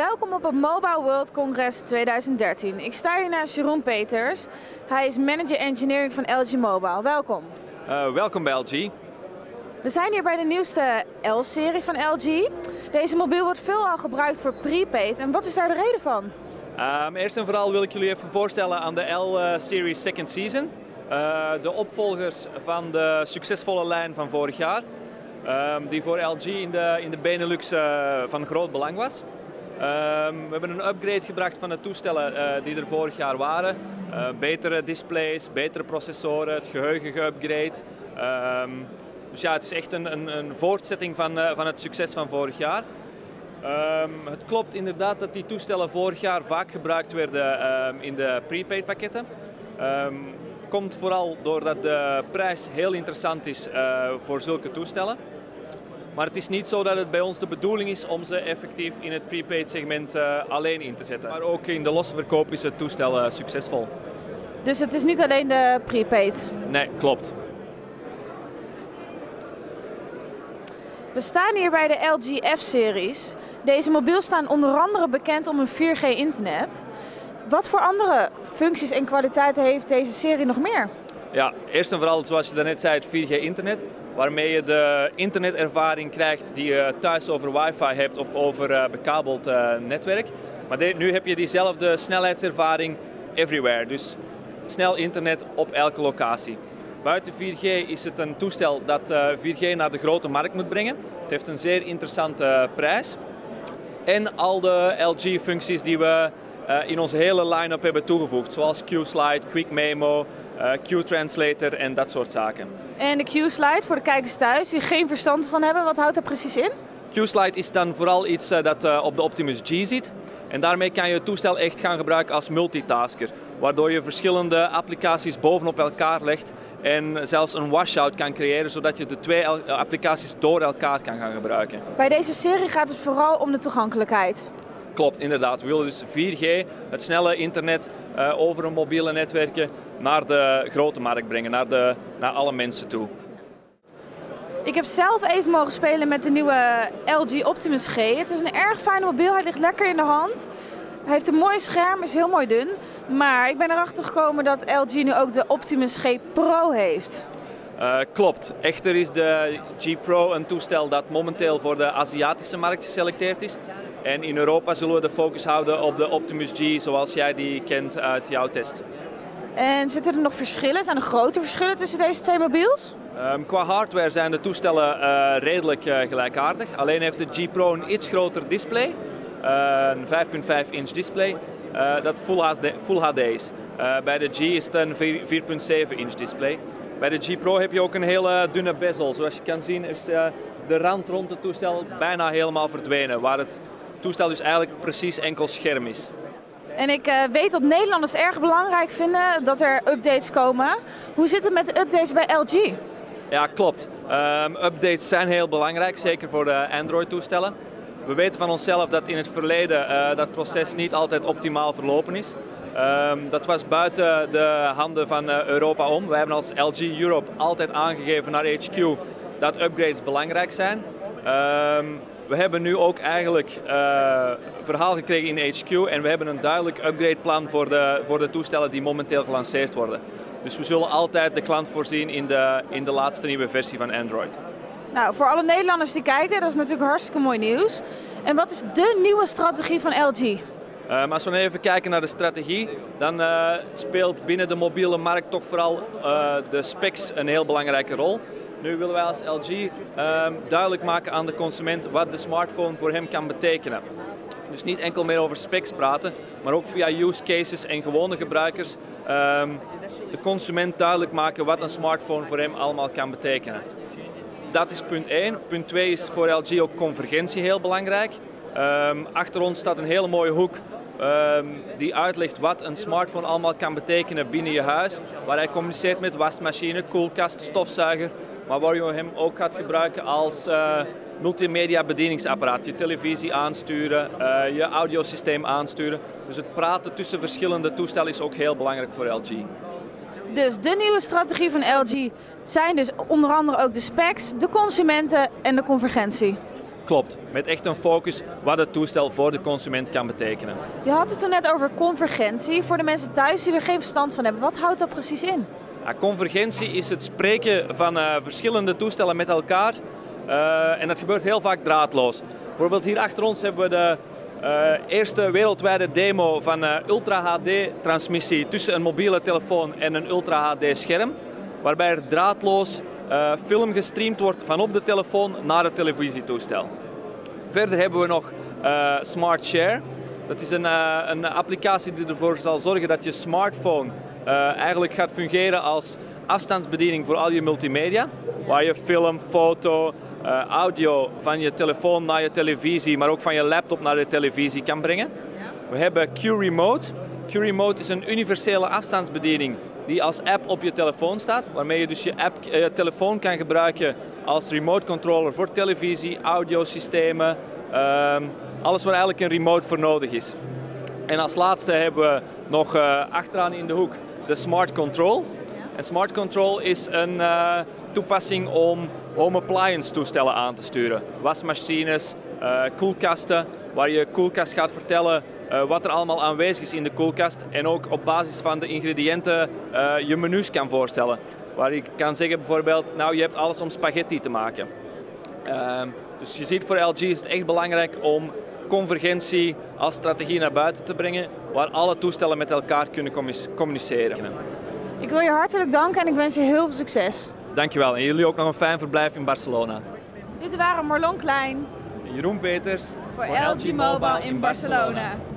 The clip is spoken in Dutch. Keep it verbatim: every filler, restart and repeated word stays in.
Welkom op het Mobile World Congress tweeduizend dertien. Ik sta hier naast Jeroen Peters. Hij is Manager Engineering van L G Mobile. Welkom. Uh, welkom bij L G. We zijn hier bij de nieuwste L-serie van L G. Deze mobiel wordt veelal gebruikt voor prepaid. En wat is daar de reden van? Um, eerst en vooral wil ik jullie even voorstellen aan de L-series Second Season. Uh, de opvolgers van de succesvolle lijn van vorig jaar. Um, die voor L G in de, in de Benelux uh, van groot belang was. Um, we hebben een upgrade gebracht van de toestellen uh, die er vorig jaar waren. Uh, betere displays, betere processoren, het geheugen geupgrade. Um, dus ja, het is echt een, een, een voortzetting van, uh, van het succes van vorig jaar. Um, het klopt inderdaad dat die toestellen vorig jaar vaak gebruikt werden um, in de prepaid pakketten. Um, komt vooral doordat de prijs heel interessant is uh, voor zulke toestellen. Maar het is niet zo dat het bij ons de bedoeling is om ze effectief in het prepaid segment uh, alleen in te zetten. Maar ook in de losse verkoop is het toestel uh, succesvol. Dus het is niet alleen de prepaid? Nee, klopt. We staan hier bij de L G F-series. Deze mobiel staan onder andere bekend om een vier G internet. Wat voor andere functies en kwaliteiten heeft deze serie nog meer? Ja, eerst en vooral zoals je daarnet zei, het vier G internet. Waarmee je de internetervaring krijgt die je thuis over wifi hebt of over uh, bekabeld uh, netwerk. Maar de, nu heb je diezelfde snelheidservaring everywhere. Dus snel internet op elke locatie. Buiten vier G is het een toestel dat uh, vier G naar de grote markt moet brengen. Het heeft een zeer interessante uh, prijs. En al de L G-functies die we uh, in onze hele line-up hebben toegevoegd. Zoals Q-Slide, Quick Memo, uh, Q-Translator en dat soort zaken. En de Q-Slide voor de kijkers thuis die er geen verstand van hebben, wat houdt dat precies in? Q-Slide is dan vooral iets uh, dat uh, op de Optimus G zit. En daarmee kan je het toestel echt gaan gebruiken als multitasker. Waardoor je verschillende applicaties bovenop elkaar legt en zelfs een washout kan creëren, zodat je de twee applicaties door elkaar kan gaan gebruiken. Bij deze serie gaat het vooral om de toegankelijkheid. Klopt, inderdaad. We willen dus vier G, het snelle internet uh, over een mobiele netwerken, naar de grote markt brengen, naar, de, naar alle mensen toe. Ik heb zelf even mogen spelen met de nieuwe L G Optimus G. Het is een erg fijne mobiel, hij ligt lekker in de hand. Hij heeft een mooi scherm, is heel mooi dun. Maar ik ben erachter gekomen dat L G nu ook de Optimus G Pro heeft. Uh, klopt. Echter is de G Pro een toestel dat momenteel voor de Aziatische markt geselecteerd is. En in Europa zullen we de focus houden op de Optimus G zoals jij die kent uit jouw test. En zitten er nog verschillen? Zijn er grote verschillen tussen deze twee mobiels? Um, qua hardware zijn de toestellen uh, redelijk uh, gelijkaardig. Alleen heeft de G Pro een iets groter display. Uh, een vijf komma vijf inch display uh, dat Full H D, Full H D is. Uh, bij de G is het een vier komma zeven inch display. Bij de G Pro heb je ook een hele dunne bezel. Zoals je kan zien is uh, de rand rond het toestel bijna helemaal verdwenen. Waar het toestel dus eigenlijk precies enkel scherm is. En ik uh, weet dat Nederlanders erg belangrijk vinden dat er updates komen. Hoe zit het met de updates bij L G? Ja, klopt. Um, updates zijn heel belangrijk, zeker voor de Android-toestellen. We weten van onszelf dat in het verleden uh, dat proces niet altijd optimaal verlopen is. Um, dat was buiten de handen van uh, Europa om. Wij hebben als L G Europe altijd aangegeven naar H Q dat upgrades belangrijk zijn. Um, we hebben nu ook eigenlijk uh, verhaal gekregen in H Q en we hebben een duidelijk upgradeplan voor de, voor de toestellen die momenteel gelanceerd worden. Dus we zullen altijd de klant voorzien in de, in de laatste nieuwe versie van Android. Nou, voor alle Nederlanders die kijken, dat is natuurlijk hartstikke mooi nieuws. En wat is de nieuwe strategie van L G? Um, als we even kijken naar de strategie, dan uh, speelt binnen de mobiele markt toch vooral uh, de specs een heel belangrijke rol. Nu willen wij als L G um, duidelijk maken aan de consument wat de smartphone voor hem kan betekenen. Dus niet enkel meer over specs praten, maar ook via use cases en gewone gebruikers um, de consument duidelijk maken wat een smartphone voor hem allemaal kan betekenen. Dat is punt één. Punt twee is voor L G ook convergentie heel belangrijk. Um, achter ons staat een hele mooie hoek um, die uitlegt wat een smartphone allemaal kan betekenen binnen je huis. Waar hij communiceert met wasmachine, koelkast, stofzuiger. Maar waar je hem ook gaat gebruiken als uh, multimedia bedieningsapparaat. Je televisie aansturen, uh, je audiosysteem aansturen. Dus het praten tussen verschillende toestellen is ook heel belangrijk voor L G. Dus de nieuwe strategie van L G zijn dus onder andere ook de specs, de consumenten en de convergentie. Klopt, met echt een focus wat het toestel voor de consument kan betekenen. Je had het toen net over convergentie. Voor de mensen thuis die er geen verstand van hebben, wat houdt dat precies in? Ja, convergentie is het spreken van uh, verschillende toestellen met elkaar uh, en dat gebeurt heel vaak draadloos. Bijvoorbeeld hier achter ons hebben we de uh, eerste wereldwijde demo van uh, Ultra H D-transmissie tussen een mobiele telefoon en een Ultra H D-scherm, waarbij er draadloos uh, film gestreamd wordt van op de telefoon naar het televisietoestel. Verder hebben we nog uh, Smart Share. Dat is een, uh, een applicatie die ervoor zal zorgen dat je smartphone uh, eigenlijk gaat fungeren als afstandsbediening voor al je multimedia. Waar je film, foto, uh, audio van je telefoon naar je televisie, maar ook van je laptop naar de televisie kan brengen. We hebben Q-Remote. Q-Remote is een universele afstandsbediening die als app op je telefoon staat, waarmee je dus je, app, je telefoon kan gebruiken als remote controller voor televisie, audiosystemen, um, alles waar eigenlijk een remote voor nodig is. En als laatste hebben we nog uh, achteraan in de hoek de Smart Control. En Smart Control is een uh, toepassing om home appliance toestellen aan te sturen. Wasmachines, uh, koelkasten, waar je koelkast gaat vertellen uh, wat er allemaal aanwezig is in de koelkast. En ook op basis van de ingrediënten uh, je menus kan voorstellen. Waar je kan zeggen bijvoorbeeld, nou je hebt alles om spaghetti te maken. Uh, dus je ziet voor L G is het echt belangrijk om convergentie als strategie naar buiten te brengen, waar alle toestellen met elkaar kunnen communiceren. Ik wil je hartelijk danken en ik wens je heel veel succes. Dankjewel en jullie ook nog een fijn verblijf in Barcelona. Dit waren Marlon Klein en Jeroen Peters voor, voor L G Mobile in Barcelona.